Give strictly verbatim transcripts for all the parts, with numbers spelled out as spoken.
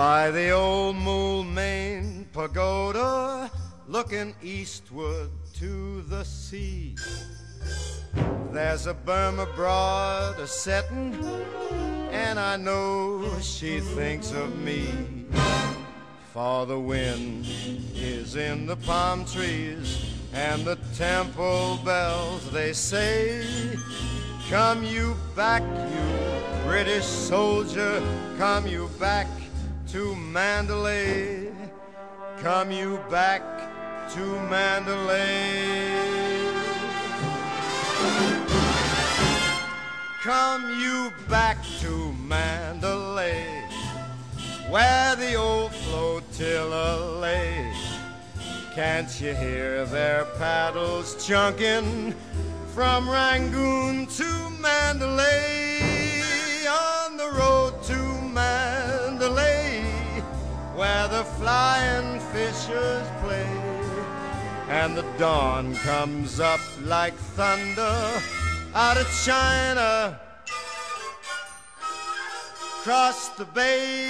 By the old Moulmein Pagoda, looking eastward to the sea, there's a Burma broad a-settin', and I know she thinks of me. For the wind is in the palm trees, and the temple bells, they say, come you back, you British soldier, come you back to Mandalay, come you back to Mandalay. Come you back to Mandalay, where the old flotilla lay. Can't you hear their paddles chunking from Rangoon to Mandalay? On the road to Mandalay, where the flying fishers play, and the dawn comes up like thunder out of China, across the bay.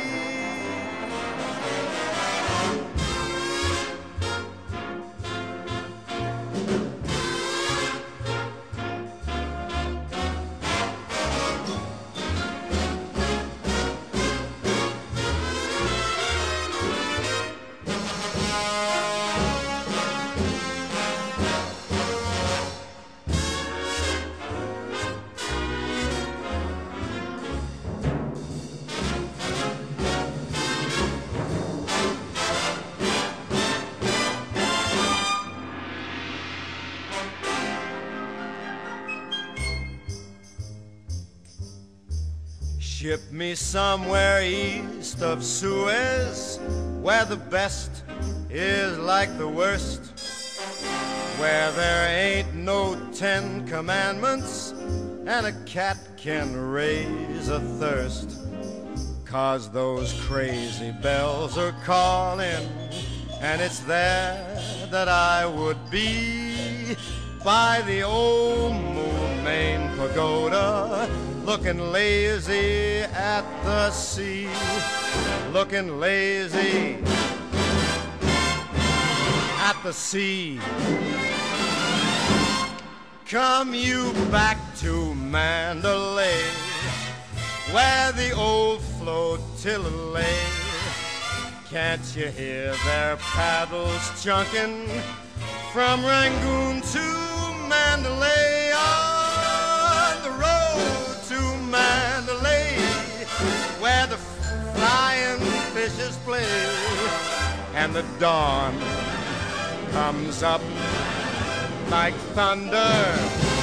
Ship me somewhere east of Suez, where the best is like the worst, where there ain't no Ten Commandments and a cat can raise a thirst. 'Cause those crazy bells are calling, and it's there that I would be, by the old Moulmein Pagoda, looking lazy at the sea, looking lazy at the sea. Come you back to Mandalay, where the old flotilla lay. Can't you hear their paddles chunking from Rangoon to Mandalay? On the road to Mandalay, where the flying fishes play, and the dawn comes up like thunder